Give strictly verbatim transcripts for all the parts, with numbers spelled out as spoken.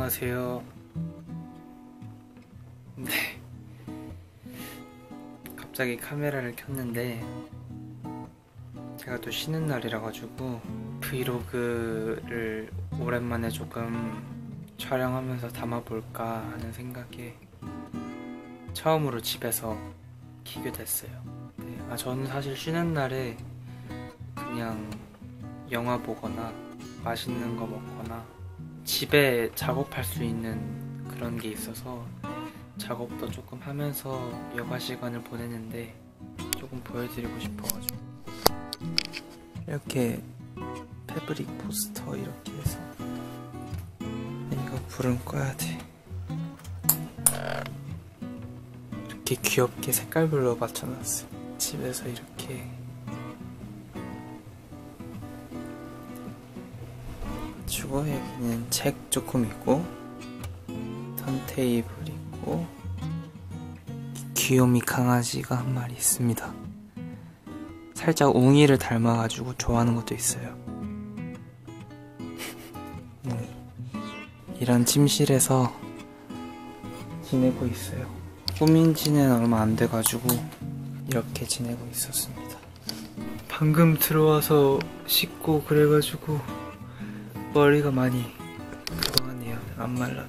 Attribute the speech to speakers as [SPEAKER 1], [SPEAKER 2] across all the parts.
[SPEAKER 1] 안녕하세요. 네. 갑자기 카메라를 켰는데 제가 또 쉬는 날이라 가지고 브이로그를 오랜만에 조금 촬영하면서 담아볼까 하는 생각에 처음으로 집에서 키게 됐어요. 네. 아, 저는 사실 쉬는 날에 그냥 영화 보거나 맛있는 거 먹거나 집에 작업할 수 있는 그런 게 있어서 작업도 조금 하면서 여가 시간을 보내는데 조금 보여드리고 싶어가지고 이렇게 패브릭 포스터 이렇게 해서 이거 불은 꺼야 돼. 이렇게 귀엽게 색깔별로 맞춰놨어요. 집에서 이렇게 주고 여기는 책 조금 있고 턴테이블 있고 귀요미 강아지가 한 마리 있습니다. 살짝 웅이를 닮아가지고 좋아하는 것도 있어요. 웅이. 이런 침실에서 지내고 있어요. 꾸민 지는 얼마 안 돼가지고 이렇게 지내고 있었습니다. 방금 들어와서 씻고 그래가지고 머리가 많이 그거 하네요. 안 말랐다.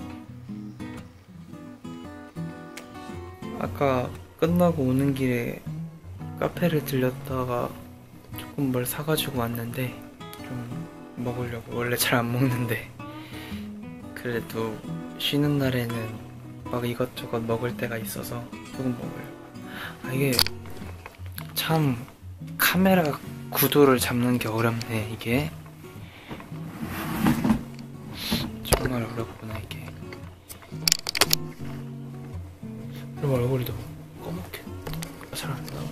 [SPEAKER 1] 아까 끝나고 오는 길에 카페를 들렸다가 조금 뭘 사가지고 왔는데 좀 먹으려고. 원래 잘 안 먹는데 그래도 쉬는 날에는 막 이것저것 먹을 때가 있어서 조금 먹으려고. 아, 이게 참 카메라 구도를 잡는 게 어렵네. 이게 정말 어렵구나 이게. 그럼 얼굴이 너무 검게 잘 안 나와.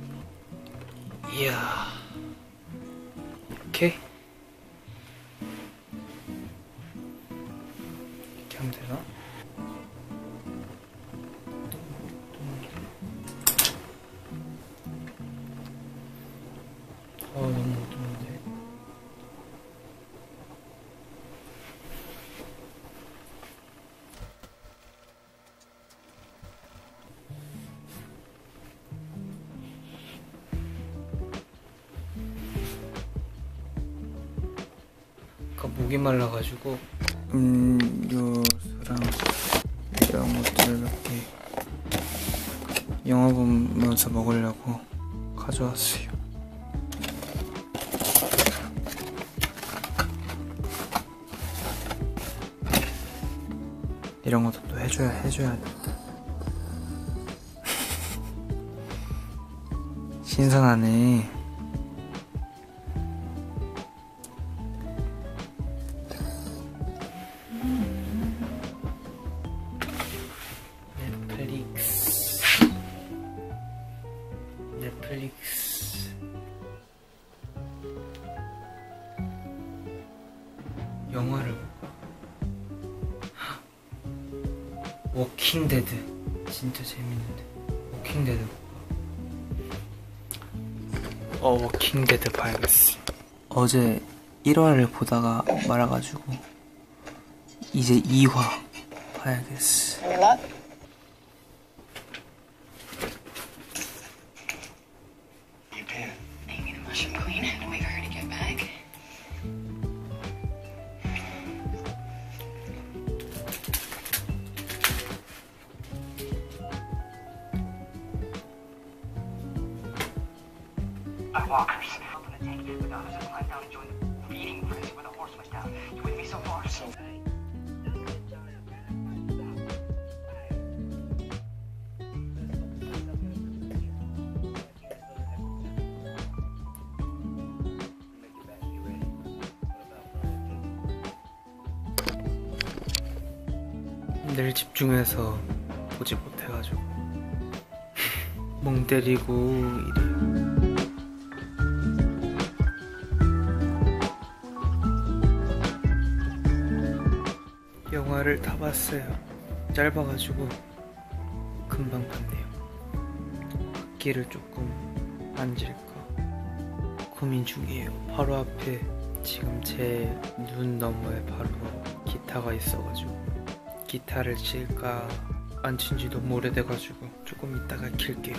[SPEAKER 1] 이야, 이렇게 이렇게 하면 되나? 아, 너무 어두운데. 아까 목이 말라가지고 음료수랑 이런 것들을 몇 개 영화 보면서 먹으려고 가져왔어요. 이런 것도 또 해줘야 해줘야 돼. 신선하네. 넷플릭스 넷플릭스 영화를 볼까? 워킹데드 진짜 재밌는데. 워킹데드 볼까? 어 워킹데드 봐야겠어. 어제 일 화를 보다가 말아가지고 이제 이 화 봐야겠어.
[SPEAKER 2] Walkers. I'm gonna take the daughters of climb down and join the feeding frenzy where the horse was down. You with me so far? So.
[SPEAKER 1] 늘 집중해서 보지 못해가지고 멍 때리고 이래요. 영화를 다 봤어요. 짧아가지고 금방 봤네요. 악기를 조금 만질까 고민 중이에요. 바로 앞에 지금 제 눈 너머에 바로 기타 기타가 있어가지고 기타를 칠까 안 친지 너무 오래돼가지고 조금 이따가 킬게요.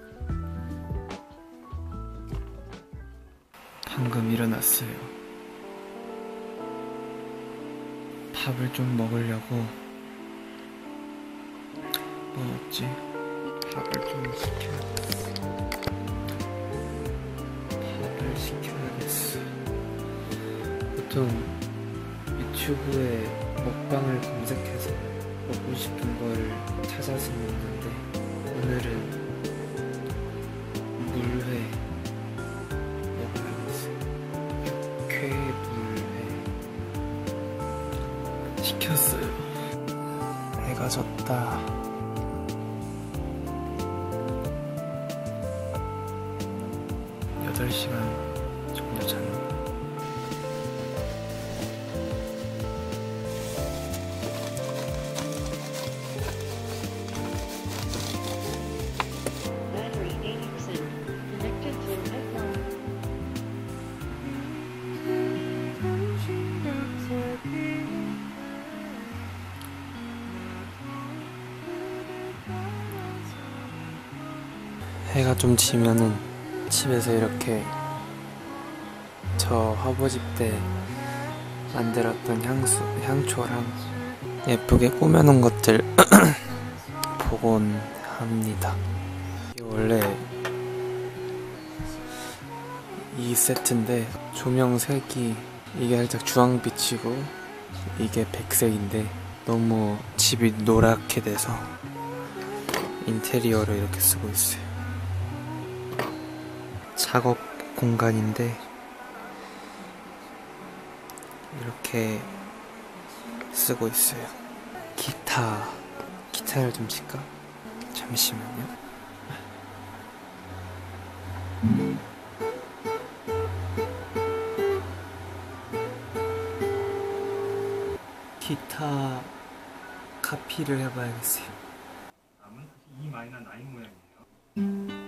[SPEAKER 1] 방금 일어났어요. 밥을 좀 먹으려고 뭐 먹지? 밥을 좀 시켜야겠어. 밥을 시켜야겠어. 보통 유튜브에 먹방을 검색해서 먹고 싶은 걸 찾아서 먹는데 오늘은 물회 먹어야겠어요. 육회물회 시켰어요. 해가 졌다. 여덟 시간 정도 잤나?
[SPEAKER 3] Battery eighty percent. Connected to iPhone.
[SPEAKER 1] 해가 좀 지면은 집에서 이렇게 저 화보집 때 만들었던 향수, 향초랑 예쁘게 꾸며놓은 것들 보곤 합니다. 이게 원래 이 세트인데 조명 색이 이게 살짝 주황빛이고 이게 백색인데 너무 집이 노랗게 돼서 인테리어로 이렇게 쓰고 있어요. 작업 공간인데 이렇게 쓰고 있어요. 기타, 기타를 좀 칠까? 잠시만요. 기타 카피를 해봐야겠어요.
[SPEAKER 4] 남은 이 마이너 나인 모양이에요.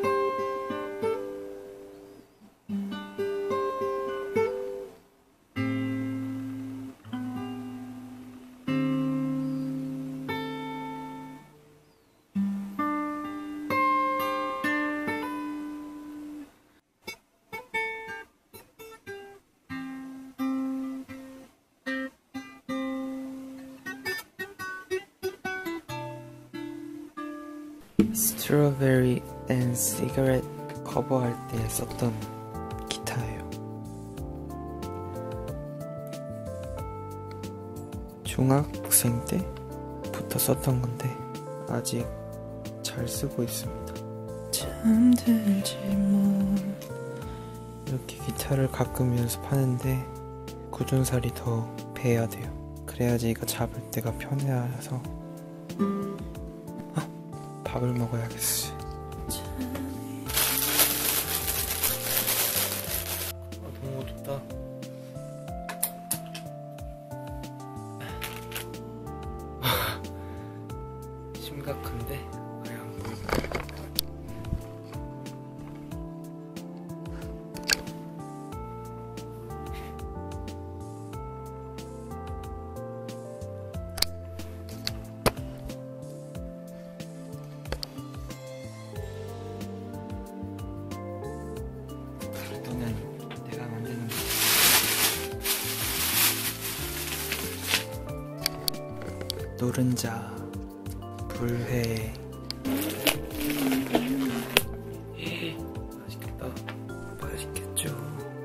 [SPEAKER 1] 스트로베리 앤 시가렛 커버할 때 썼던 기타예요. 중학생 때부터 썼던 건데 아직 잘 쓰고 있습니다. 잠들지 뭐. 이렇게 기타를 가끔 연습하는데 굳은살이 더 배야 돼요. 그래야지 이거 잡을 때가 편해서. 밥을 먹어야겠어. 아, 너무 어둡다. 심각한데? 왜 안 보일까? 내가 만드는 거. 노른자, 불회. 맛있겠다. 맛있겠죠.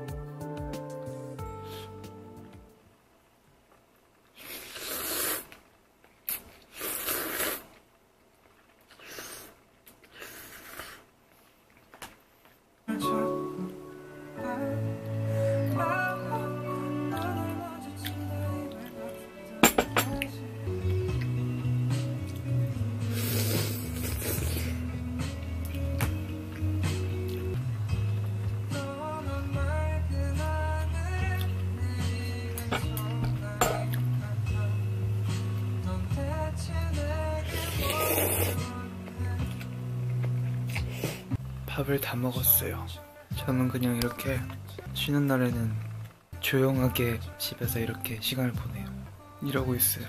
[SPEAKER 1] 밥을 다 먹었어요. 저는 그냥 이렇게 쉬는 날에는 조용하게 집에서 이렇게 시간을 보내요. 이러고 있어요.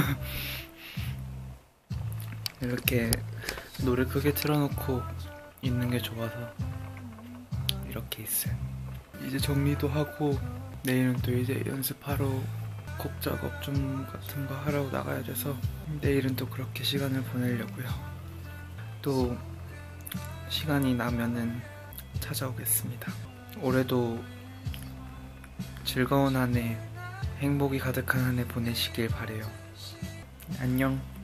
[SPEAKER 1] 이렇게 노래 크게 틀어놓고 있는 게 좋아서 이렇게 있어요. 이제 정리도 하고 내일은 또 이제 연습하러 곡 작업 좀 같은 거 하러 나가야 돼서 내일은 또 그렇게 시간을 보내려고요. 또 시간이 나면은 찾아오겠습니다. 올해도 즐거운 한 해, 행복이 가득한 한 해 보내시길 바래요. 안녕.